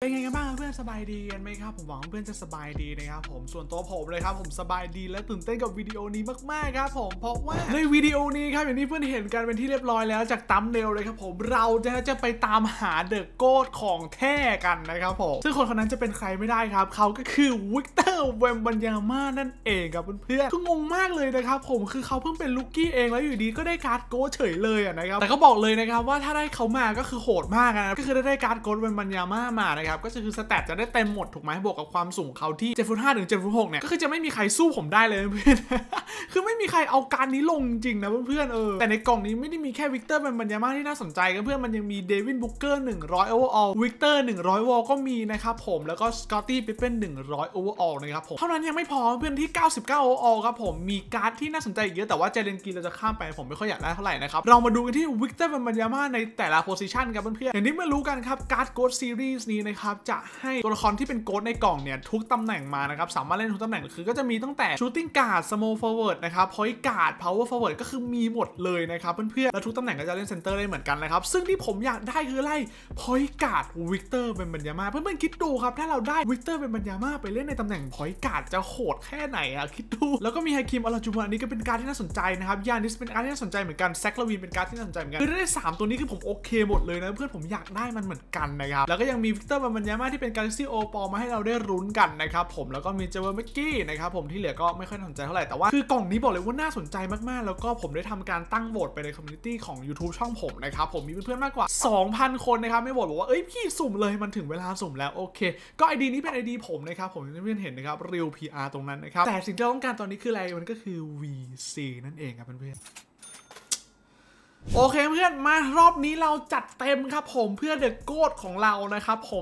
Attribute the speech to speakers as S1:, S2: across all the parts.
S1: เป็นไงกันบ้างเพื่อนสบายดีกันไหมครับผมหวังเพื่อนจะสบายดีนะครับผมส่วนตัวผมเลยครับผมสบายดีและตื่นเต้นกับวิดีโอนี้มากๆครับผมเพราะว่าในวิดีโอนี้ครับอย่างที่เพื่อนเห็นกันเป็นที่เรียบร้อยแล้วจากตั๊มเนลเลยครับผมเราจะไปตามหาเดอะโกดของแท้กันนะครับผมซึ่งคนนั้นจะเป็นใครไม่ได้ครับเขาก็คือวิกเตอร์เวมบัญญาม่านั่นเองครับเพื่อนๆคืองงมากเลยนะครับผมคือเขาเพิ่งเป็นลูกกี้เองแล้วอยู่ดีก็ได้การ์ดโกดเฉยเลยนะครับแต่ก็บอกเลยนะครับว่าถ้าได้เขามาก็คือโหดมากนะก็คือได้การ์ดโกดเวมบัญญาม่ามานะครับก็คือสแตทจะได้เต็มหมดถูกไหมบวกกับความสูงเขาที่7.5 ถึง 7.6 เนี่ยก็คือจะไม่มีใครสู้ผมได้เลยเพื่อน คือไม่มีใครเอาการนี้ลงจริงนะเพื่อนๆแต่ในกล่องนี้ไม่ได้มีแค่วิกเตอร์เป็นบัญญาม่าที่น่าสนใจกันเพื่อนมันยังมีเดวินบุกเกอร์100 overall วิกเตอร์100 wall ก็มีนะครับผมแล้วก็สกอตตี้ปิปเป็น100 overall นะครับผมเท่านั้นยังไม่พอเพื่อนที่99 overall ครับผมมีการ์ดที่น่าสนใจอีกเยอะแต่ว่าเจเลนกีเราจะข้ามไปผมไม่ค่อยอยากได้เท่าไหร่นะครับเรามาดูกันที่วิกเตอร์เป็นบัญญาม่าในแต่ละโพซิชันครับเพื่อนๆอย่างที่เมื่อรู้กันครับการ์ดโกดซีรีส์นี้นะครับจะให้ตัวละครที่เป็นโกดในกล่องเนี่ยทุกตำแหน่งมานะครับสามารถเล่นทุกตำแหน่งคือก็จะมีตั้งแต่ shooting guard small forward นะครับ point guard power forward ก็คือมีหมดเลยนะครับเพื่อนๆแล้วทุกตำแหน่งก็จะเล่นเซนเตอร์ได้เหมือนกันนะครับซึ่งที่ผมอยากได้คืออะไร point guard วิกเตอร์เป็นบัญญาม่าเพื่อนๆคิดดูครับถ้าเราได้วิกเตอร์เป็นบัญญาม่าไปเล่นในตำแหน่ง point guard จะโหดแค่ไหนอะคิดดูแล้วก็มีฮาคิมอัลลาจูมาอันนี้ก็เป็นการที่น่าสนใจนะครับยานิสเป็นการที่น่าสนใจเหมือนกันแซคลาวินเป็นการที่น่าสนใจเหมือนกันคือได้3ตัวนี้คือผมโอเคหมดเลยนะเพื่อนผมอยากได้มันเหมือนกันนะครับแล้วก็ยังมีวิกเตอร์เป็นบัญญาม่าที่เป็น Galaxy Opal มาให้เราได้รุ้นกันนะครับผมแล้วก็มีเจเวอร์เมกกี้นะครับผมที่เหลือก็ไม่ค่อยสนใจเท่าไหร่แต่ว่าคือกล่องนี้บอกเลยว่าน่าสนใจมากๆแล้วก็ผมได้ทำการตั้งโหวตไปในคอมมูนิตี้ของ YouTube ช่องผมนะครับผมมีเพื่อนๆมากกว่า 2,000 คนนะครับไม่โหวตบอกว่าเอ้ยพี่สุ่มเลยมันถึงเวลาสุ่มแล้วโอเคก็ ID นี้เป็น ID ผมนะครับผมที่เพื่อนเห็นนะครับ Real PR ตรงนั้นนะครับแต่สิ่งที่เราต้องการตอนนี้คืออะไรมันก็คือ VC นั่นเองครับเพื่อนๆโอเคเพื่อนมารอบนี้เราจัดเต็มครับผมเพื่อเดอะโกดของเรานะครับผม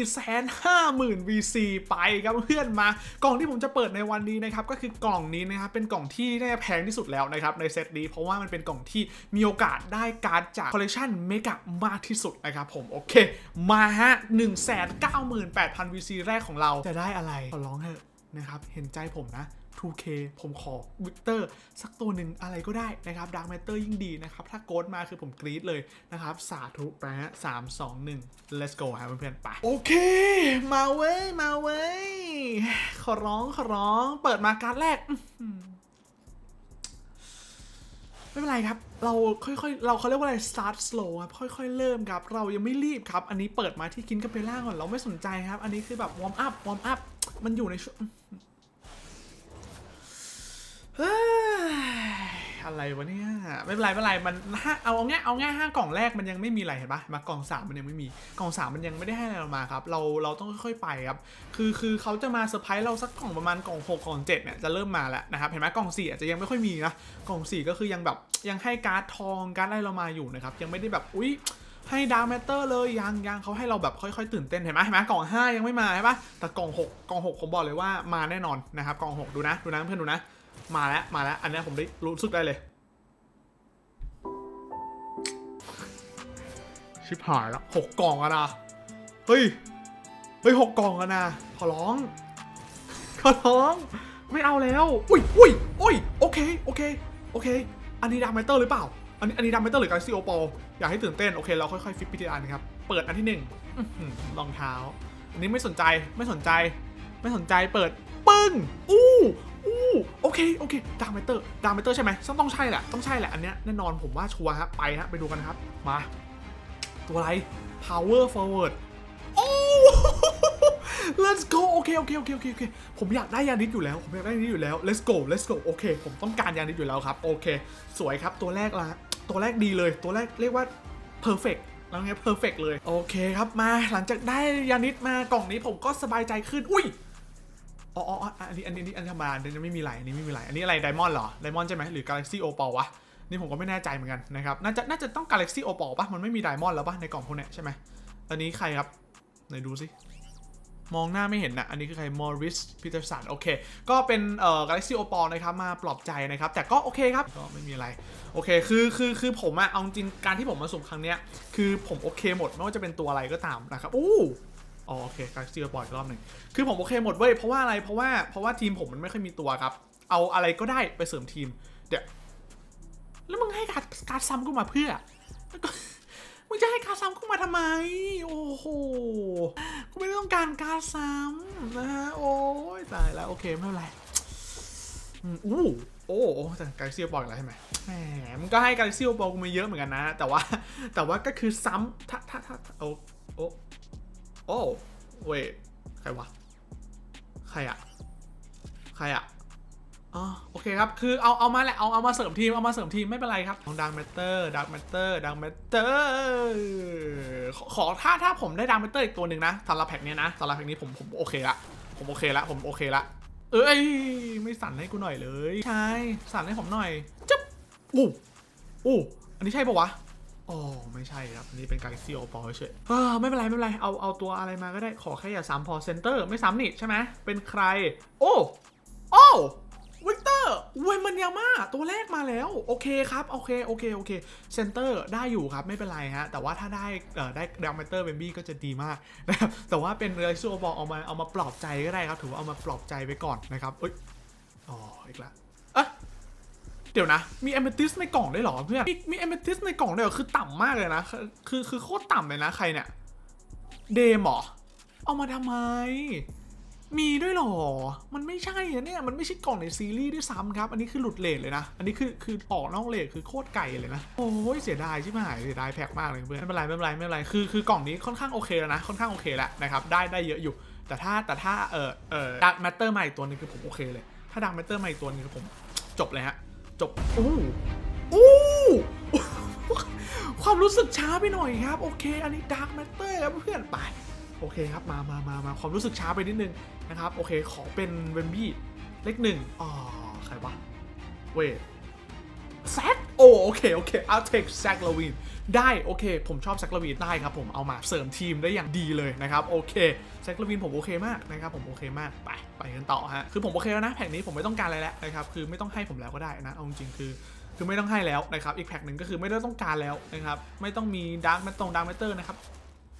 S1: 450,000 VC ไปครับเพื่อนมากล่องที่ผมจะเปิดในวันนี้นะครับก็คือกล่องนี้นะครับเป็นกล่องที่น่าจะแพงที่สุดแล้วนะครับในเซตนี้เพราะว่ามันเป็นกล่องที่มีโอกาสได้การ์ดจากคอลเลคชันเมกะมากที่สุดนะครับผมโอเคมาฮะ 198,000 VC แรกของเราจะได้อะไรขอร้องเถอะนะครับเห็นใจผมนะ2K ผมขอวิกเตอร์สักตัวหนึ่งอะไรก็ได้นะครับดาร์กแมตเตอร์ยิ่งดีนะครับถ้าโกดมาคือผมกรี๊ดเลยนะครับสาธุไปฮะ3 2 1 let's go ครับเพื่อนๆไปโอเคมาเว้ยขอร้องเปิดมาการ์ดแรกไม่เป็นไรครับเราค่อยๆเขาเรียกว่าอะไร start slow ครับค่อยๆเริ่มครับเรายังไม่รีบครับอันนี้เปิดมาที่กินกับเปล่าก่อนเราไม่สนใจครับอันนี้คือแบบ warm up มันอยู่ในช่วงอะไรวะเนี่ยไม่เป็นไรมันเอาง่าย5 กล่องแรกมันยังไม่มีอะไรเห็นปะมากล่อง3มันยังไม่มีกล่อง3มันยังไม่ได้ให้อะไรเรามาครับเราต้องค่อยๆไปครับคือเขาจะมาเซอร์ไพรส์เราสักกล่องประมาณกล่อง6 กล่อง7เนี่ยจะเริ่มมาแล้วนะครับเห็นไหมกล่อง4อาจจะยังไม่ค่อยมีนะกล่อง4ก็คือยังแบบยังให้การ์ดทองการ์ดอะไรเรามาอยู่นะครับยังไม่ได้แบบอุ๊ยให้ดาร์กแมตเตอร์เลยยังเขาให้เราแบบค่อยๆตื่นเต้นเห็นไหมกล่อง5ยังไม่มาใช่ปะแต่กล่อง6ผมบอกเลยว่ามาแน่นอนนะครับกล่อง6ดูนะเพื่อนดูนะมาแล้วอันนี้ผมได้รู้สึกได้เลยชิบหายแล้ว6 กล่องกันนะเฮ้ย6 กล่องกันนะขอร้องไม่เอาแล้วอุ้ยโอเคอันนี้ดาร์กแมตเตอร์หรือเปล่าอันนี้ดาร์กแมตเตอร์หรือ Galaxy Opal อยากให้ตื่นเต้นโอเคเราค่อยๆฟิปพิธีการนะครับเปิดอันที่1รองเท้าอันนี้ไม่สนใจเปิดปึ้งโอเคดาร์กแมตเตอร์ใช่ไหมต้องใช่แหละอันเนี้ยแน่นอนผมว่าชัวร์ฮะไปดูกันครับมาตัวอะไร power forward โอ้ let's go โอเคผมอยากได้ยานิดอยู่แล้ว let's go โอเคผมต้องการยานิดอยู่แล้วครับโอเคสวยครับตัวแรกดีเลยตัวแรกเรียกว่า perfect แล้วไง perfect เลยโอเคครับมาหลังจากได้ยานิดมากล่องนี้ผมก็สบายใจขึ้นอุ้ยอันนี้ธรรมดาไม่มีอะไรอันนี้อะไรไดมอนด์เหรอไดมอนด์ใช่ไหมหรือ Galaxy Opal วะนี่ผมก็ไม่แน่ใจเหมือนกันนะครับน่าจะต้อง Galaxy Opal ป่ะมันไม่มีไดมอนด์แล้วป่ะในกล่องพวกนี้ใช่ไหมอันนี้ใครครับไหนดูสิมองหน้าไม่เห็นนะอันนี้คือใครมอริสพีเตอร์สันโอเคก็เป็นGalaxy Opal นะครับมาปลอบใจนะครับแต่ก็โอเคครับก็ไม่มีอะไรโอเคคือผมอะเอาจริงการที่ผมมาสุ่มครั้งเนี้ยคือผมโอเคหมดไม่ว่าจะเป็นตัวอะไรก็ตามนะครับโอเคGalaxy Opalอีกรอบหนึ่งคือผมโอเคหมดเว้ยเพราะว่าอะไรเพราะว่าทีมผมมันไม่ค่อยมีตัวครับเอาอะไรก็ได้ไปเสริมทีมเดี๋ยวแล้วมึงให้การซ้ำกูมาเพื่อมึงจะให้การซ้ำกูมาทำไมโอ้โหกูไม่ได้ต้องการการซ้ำนะฮะโอ้ยตายแล้วโอเคไม่เป็นไรโอ้แต่กาลิเซียบอกอะไรใช่ไหมแหมมันก็ให้กาลิเซียบอกกูมาเยอะเหมือนกันนะแต่ว่าก็คือซ้ำถ้าโอ้เว้ยใครวะใครอะโอเคครับคือเอามาแหละเอามาเสริมทีมไม่เป็นไรครับดังแมตเตอร์ขอถ้าผมได้ดังแมตเตอร์อีกตัวหนึ่งนะสำหรับแพ็กนี้นะสำหรับแพ็กนี้ผมโอเคละเอ้ยไม่สั่นให้กูหน่อยเลยใช่สั่นให้ผมหน่อยจ๊บอันนี้ใช่ปะวะอ๋อไม่ใช่ครับอันนี้เป็นการซีโอปอเฉยไม่เป็นไรเอาตัวอะไรมาก็ได้ขอแค่อย่าซ้ำพอเซนเตอร์ไม่ซ้ำนี่ใช่ไหมเป็นใครโอ้วิกเตอร์เวยมันยาม่าตัวแรกมาแล้วโอเคครับโอเคเซนเตอร์ได้อยู่ครับไม่เป็นไรฮะแต่ว่าถ้าได้ดัมเมเตอร์เบบี้ก็จะดีมากนะครับแต่ว่าเป็นเรซูบอลเอามาปลอบใจก็ได้ครับถือว่าเอามาปลอบใจไว้ก่อนนะครับอีกแล้วเดี๋ยวนะมีเอเมทิสในกล่องได้หรอเพื่อนมีเอเมทิสในกล่องได้หรอคือต่ำมากเลยนะคือโคตรต่ำเลยนะใครเนี่ยเดมหรอเอามาทำไมมีด้วยหรอมันไม่ใช่เนี่ยมันไม่ใช่กล่องในซีรีส์ด้วยซ้ำครับอันนี้คือหลุดเลทเลยนะอันนี้คือออกนอกเลทคือโคตรไก่เลยนะโอ้ยเสียดายใช่ไหมเสียดายแพ็กมากเลยเพื่อนไม่เป็นไรคือกล่องนี้ค่อนข้างโอเคแล้วนะค่อนข้างโอเคแล้วนะครับได้เยอะอยู่แต่ถ้าดักแมตเตอร์ใหม่ตัวนึงคือผมโอเคเลยถ้าดักแมตเตอร์ใหม่ตัวนึงคือผมจบเลยฮะจบความรู้สึกช้าไปหน่อยครับโอเคอันนี้ดักแมตเตอร์ครับเพื่อนไปโอเคครับมาความรู้สึกช้าไปนิดนึงนะครับโอเคขอเป็นเวมบี้เลข1ใครวะเวทแซกโอเคเอาเทคแซกลาวินได้โอเคผมชอบแซกลาวินได้ครับผมเอามาเสริมทีมได้อย่างดีเลยนะครับโอเคแซกลาวินผมโอเคมากนะครับผมโอเคมากไปกันต่อฮะคือผมโอเคแล้วนะแพ็กนี้ผมไม่ต้องการอะไรแล้วนะครับคือไม่ต้องให้ผมแล้วก็ได้นะเอาจริงคือไม่ต้องให้แล้วนะครับอีกแพ็กหนึ่งก็คือไม่ได้ต้องการแล้วนะครับไม่ต้องมีดาร์กแมตเตอร์นะครับ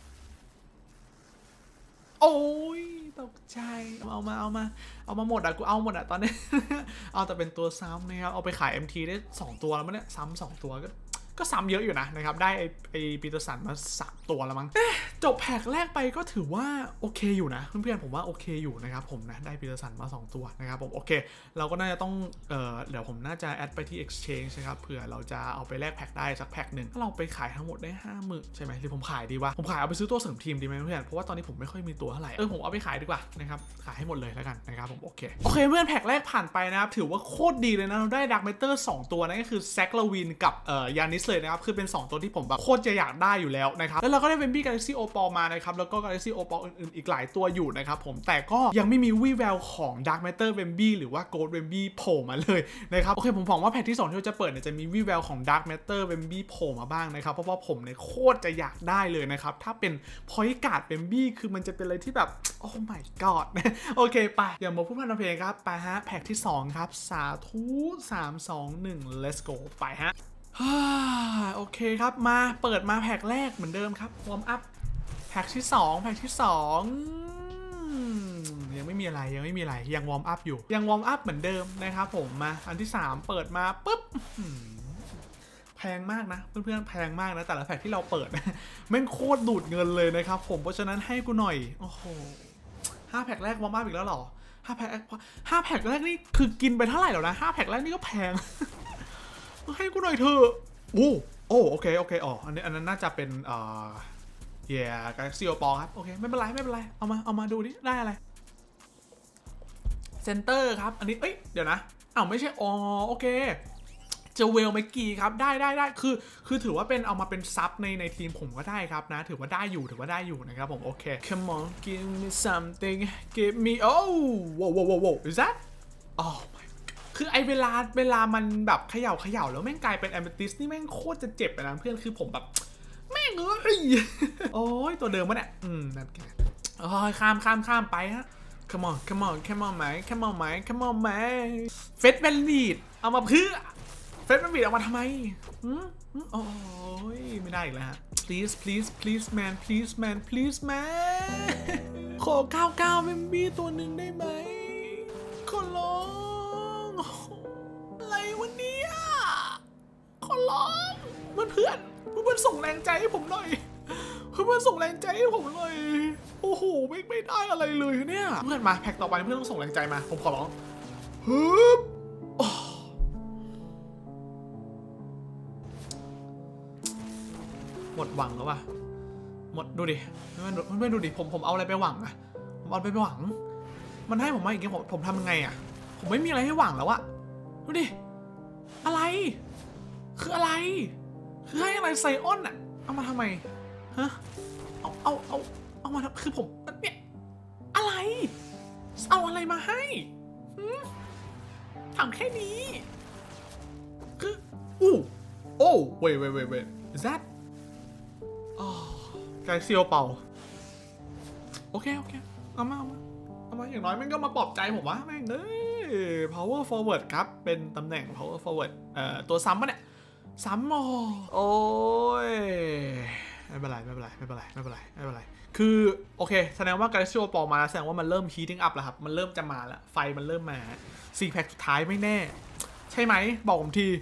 S1: โอ้ยตกใจเอามาหมดกูเอาหมดตอนนี้ เอาแต่เป็นตัวซ้ำนะครับเอาไปขาย MT ได้2ตัวแล้วมั้งเนี่ยซ้ำ2ตัวก็ซ้ำเยอะอยู่นะนะครับได้ไอปีเตอร์สันมา3ตัวแล้วมั้งจบแพ็กแรกไปก็ถือว่าโอเคอยู่นะเพื่อนๆผมว่าโอเคอยู่นะครับผมนะได้ปีเตอร์สันมา2ตัวนะครับผมโอเคเราก็น่าจะต้องเดี๋ยวผมน่าจะแอดไปที่ Exchange นะครับเผื่อเราจะเอาไปแลกแพ็กได้สักแพ็กหนึ่งถ้าเราไปขายทั้งหมดได้50,000ใช่ไหมหรือผมขายดีวะผมขายเอาไปซื้อตัวเสริมทีมดีไหมเพื่อนเพราะว่าตอนนี้ผมไม่ค่อยมีตัวเท่าไหร่ผมเอาไปขายดีกว่านะครับขายให้หมดเลยแล้วกันนะครับผมโอเคเพื่อนแพ็กแรกผ่านไปนะครับถือว่าโคตรดีเลยนะเราได้ดักเมเตอร์2ตัวนั่นก็คือแซกลาวินกับยานิสเลยนะครับคือเป็น2ตัวที่ผมแบบโคตรจะอยากได้อยู่แล้วนะครับแล้วเราก็ได้เวมบี้กาแล็กซี่โอปอลมานะครับแล้วก็กาแล็กซี่โอปอลอื่นๆอีกหลายตัวอยู่นะครับผมแต่ก็ยังไม่มีวี่แววของ Dark Matter เวมบี้หรือว่า Gold เวมบี้โผล่มาเลยนะครับโอเคผมหวังว่าแพ็กที่2ที่เราจะเปิดเนี่ยจะมีวี่แววของ Dark Matter เวมบี้โผล่มาบ้างนะครับเพราะว่าผมเนี่ยโคตรจะอยากได้เลยนะครับถ้าเป็น Point Guard เวมบี้คือมันจะเป็นอะไรที่แบบโอ้ my god โอเคไปอย่ามาพูดพร่ำเพลงครับไปฮะแพ็กที่2ครับสาธุ3 2 1 let's go ไปฮะโอเคครับมาเปิดมาแพ็กแรกเหมือนเดิมครับวอร์มอัพแพ็กที่2ยังไม่มีอะไรยังวอร์มอัพอยู่ยังวอร์มอัพเหมือนเดิมนะครับผมมาอันที่3เปิดมาปุ๊บแพงมากนะเพื่อนๆแพงมากนะแต่ละแพ็กที่เราเปิดแม่งโคตรดูดเงินเลยนะครับผมเพราะฉะนั้นให้กูหน่อยโอ้โห5แพ็กแรกวอร์มอัพอีกแล้วหรอ5แพ็กแรกนี่คือกินไปเท่าไหร่แล้วนะ5แพ็กแรกนี่ก็แพงให้กูหน่อยเถอะโอเคอันนั้นน่าจะเป็นกาแล็กซี่โอปอลครับโอเคไม่เป็นไรเอามาดูดิได้อะไรเซนเตอร์ครับอันนี้เดี๋ยวนะไม่ใช่โอเคเจเวลเมกกี้ครับได้คือถือว่าเป็นเอามาเป็นซับในทีมผมก็ได้ครับนะถือว่าได้อยู่นะครับผมโอเค come on give me something give me wow is thatคือไอเวลามันแบบเขย่าแล้วแม่งกลายเป็นแอมเบติสนี่แม่งโคตรจะเจ็บนะเพื่อนคือผมแบบแม่งโอ้ยตัวเดิมวะเนี่ยนั่นแกข้ามไปฮะ come on ไหม come on ไหมเฟสเวลลีดเอามาเพื่อเฟสเวลลีดเอามาทำไมโอ้ยไม่ได้อีกแล้วฮะ please man ขอ99เมมบี้ตัวหนึ่งได้ไหมขอร้อะไรวะเนี่ยขอร้องเพื่อนเพื่อนส่งแรงใจให้ผมหน่อยเพื่อนส่งแรงใจให้ผมหน่อยโอ้โหไม่ได้อะไรเลยเนี่ยเพื่อนมาแพ็คต่อไปเพื่อนต้องส่งแรงใจมาผมขอร้องฮึบหมดหวังแล้วว่ะหมดดูดิไม่ดูดิผมเอาอะไรไปหวังอะผมเอาไปหวังมันให้ผมมาอีกอย่างผมทำยังไงอะผมไม่มีอะไรให้หวังแล้วอะดูดิอะไรคืออะไรคือให้อะไรไซออนอะเอามาทำไมฮะเอามาทำคือผมเนี่ยอะไรเอาอะไรมาให้ถามแค่นี้คือโอ้ wait is that ไกเซียวเป่าโอเคเอามาอย่างน้อยมันก็มาปลอบใจผมว่าแม่งpower forward ครับเป็นตำแหน่ง power forward ตัวซ้ำปะเนี่ยซ้ำโอ้ยไม่เป็นไรคือโอเคแสดงว่าไกเซียวเป่ามาแสดงว่ามันเริ่ม heating up แล้วครับมันเริ่มจะมาแล้วไฟมันเริ่มมา4 แพ็คสุดท้ายไม่แน่ใช่ไหมบอกผมที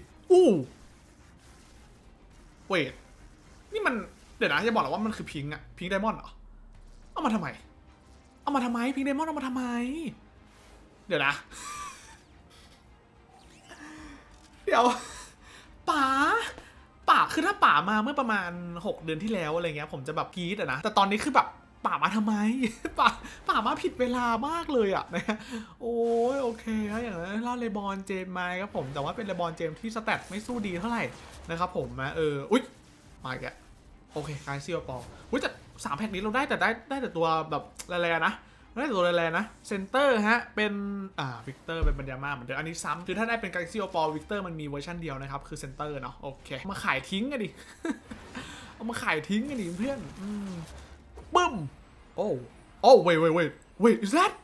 S1: เวทนี่มันเดี๋ยวนะจะบอกหรอว่ามันคือพิงไดมอนด์เหรอเอามาทำไมพิงไดมอนด์เอามาทำไมเดี๋ยวนะเดี๋ยวป๋าคือถ้าป๋ามาเมื่อประมาณ6 เดือนที่แล้วอะไรเงี้ยผมจะแบบกรี๊ดนะแต่ตอนนี้คือแบบป๋ามาทำไมป๋ามาผิดเวลามากเลยนะโอ้ยโอเคครับอย่างนั้นเล่าเลบอนเจมมาครับผมแต่ว่าเป็นเลบอนเจมที่สแตทไม่สู้ดีเท่าไหร่นะครับผมนะอุ๊ยมาอีกแล้วโอเคคลายเซียวปออุ้ยแต่3 แพ็คนี้เราได้แต่ตัวแบบแรงๆนะได้ตัวแรงๆนะเซนเตอร์ฮะเป็นวิกเตอร์เป็นบัญญาม่าเหมือนเดิมอันนี้ซ้ำคือถ้าได้เป็นกาแล็กซี่โอปอลวิกเตอร์มันมีเวอร์ชันเดียวนะครับคือเซนเตอร์เนาะโอเคมาขายทิ้งกันดิ เอามาขายทิ้งกันดิเพื่อนบึ้มโอ้ wait is that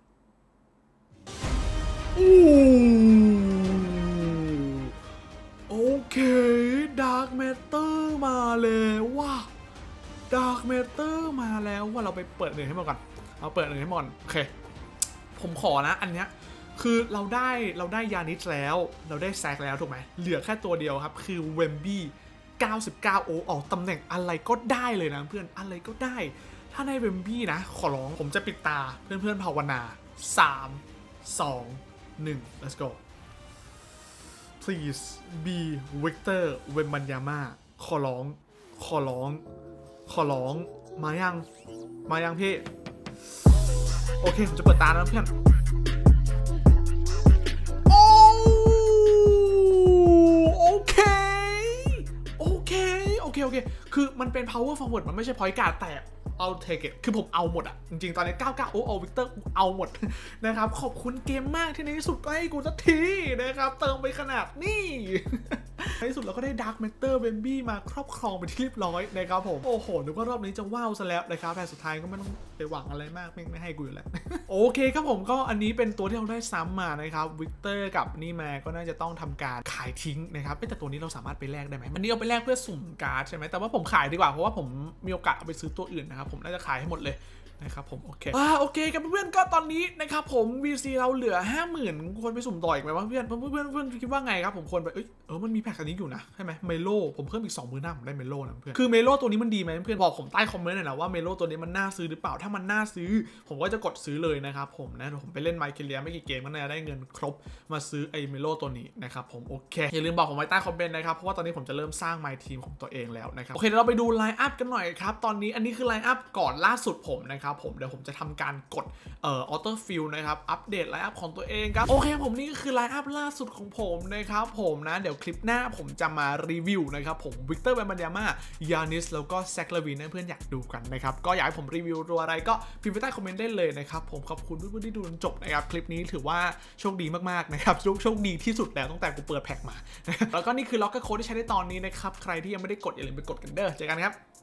S1: โอเคดาร์กแมตเตอร์มาแล้วว่ะดาร์กแมตเตอร์มาแล้วว่าเราไปเปิดหนึ่งให้หมดก่อนเอาเปิดหนึ่งให้หมดโอเคผมขอนะอันเนี้ยคือเราได้ยานิสแล้วเราได้แซกแล้วถูกไหมเหลือแค่ตัวเดียวครับคือเวมบี้99โอออกตำแหน่งอะไรก็ได้เลยนะเพื่อนอะไรก็ได้ถ้าในเวมบี้นะขอร้องผมจะปิดตาเพื่อนภาวนา3 2 1 let's go please be Victor เวมบัญญาม่าขอร้องมายังพี่โอเคผมจะเปิดตาแล้วเพื่อนโอเคคือมันเป็น power forward มันไม่ใช่ point guard แต่เอาเทเกตคือผมเอาหมดจริงๆตอนนี้99โอ้วิกเตอร์เอาหมดนะครับขอบคุณเกมมากที่ในที่สุดก็ให้กูสักทีนะครับเติมไปขนาดนี้ในที่สุดเราก็ได้ Dark Matter Wemby มาครอบครองไปที่เรียบร้อยนะครับผมโอ้โหนึกว่ารอบนี้จะว้าวซะแล้วนะครับแต่สุดท้ายก็ไม่ต้องไปหวังอะไรมากไม่ให้กูอยู่แล้วโอเคครับผมก็อันนี้เป็นตัวที่เราได้ซ้ำมานะครับวิกเตอร์กับนี่มาก็น่าจะต้องทำการขายทิ้งนะครับแต่ตัวนี้เราสามารถไปแลกได้ไหมอันนี้เอาไปแลกเพื่อสุ่มการ์ดใช่ไหมแต่ว่าผมขายดีกว่าเพราะว่าผมมีโอกาสเอาไปซื้อตัวอื่นนะครับผมน่าจะขายให้หมดเลยนะครับผมโอเคครับเพื่อนๆก็ตอนนี้นะครับผม VC เราเหลือ 50,000 คนไปสุ่มต่ออีกไหมวะเพื่อนคิดว่าไงครับผมควรไปมันมีแพ็คอันนี้อยู่นะใช่ไหมเมโลผมเพิ่มอีก 20,000 หน้าผมได้เมโลนะเพื่อนคือเมโลตัวนี้มันดีไหมเพื่อนบอกผมใต้คอมเมนต์หน่อยนะว่าเมโลตัวนี้มันน่าซื้อหรือเปล่าถ้ามันน่าซื้อผมก็จะกดซื้อเลยนะครับผมนะผมไปเล่นไมค์เคเลียไม่กี่เกมก็น่าจะได้เงินครบมาซื้อไอเมโลตัวนี้นะครับผมโอเคอย่าลืมบอกผมไว้ใต้คอมเมนต์นะครับเพราะว่าตอนนี้ผมจะเริ่มสร้างไมค์ทีมของตัวเองแล้วนะครับโอเคเดี๋ยวเราไปดูไลน์อัพกันหน่อยครับตอนนี้อันนี้คือไลน์อัพก่อนล่าสุดผมนะครับผมเดี๋ยวผมจะทำการกดออโต้ฟิลนะครับอัปเดตไลน์อัพของตัวเองครับโอเคผมนี่ก็คือไลน์อัพล่าสุดของผมนะครับผมนะเดี๋ยวคลิปหน้าผมจะมารีวิวนะครับผมวิกเตอร์แวมบัญญาม่ายานิสแล้วก็แซคลาวินให้เพื่อนอยากดูกันนะครับก็อยากให้ผมรีวิวตัวอะไรก็พิมพ์ไปใต้คอมเมนต์ได้เลยนะครับผมขอบคุณเพื่อนๆที่ดูจนจบนะครับคลิปนี้ถือว่าโชคดีมากๆนะครับโชคดีที่สุดแล้วตั้งแต่กูเปิดแพ็คมาแล้วก็นี่คือล็อกเกอร์โค้ดที่ใช้ในตอนนี้นะครับใครที่ยังไม่ได้กดอย่าลืมไปกดกันเด้อเจอกันครับ